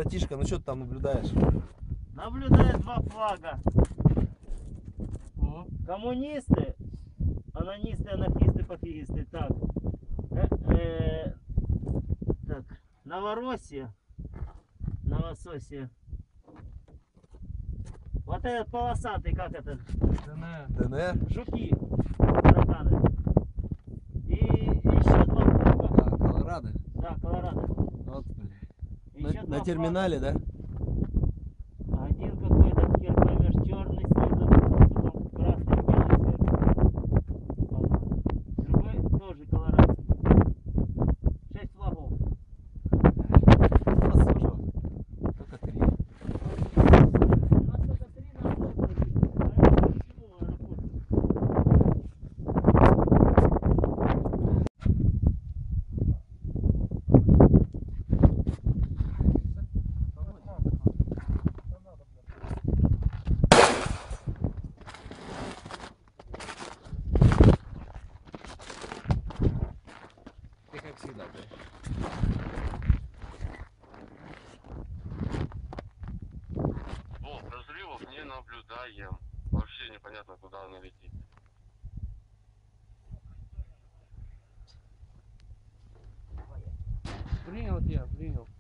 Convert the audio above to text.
Братишка, ну что ты там наблюдаешь? Наблюдаю два флага. О, Коммунисты, анонисты, анархисты, пофигисты. Так. Так. Новороссия. Новососия. Вот этот полосатый, как это? ДНР. ДНР? Жуки. Тараканы. И еще два флага. А, Колорадо. Да, Колорадо. Вот, блин. Еще На два терминале, да? флага. Один какой-то, хер поймешь, черный снизу, потом красный, белый сверху. Вот. Другой тоже колорадский. 6 флагов. У нас тоже только 3. У нас только 3 на аэропорте. А это почему аэропорт? Ты как всегда, да? Разрывов не наблюдаем. Вообще непонятно, куда она летит. Принял тебя, принял.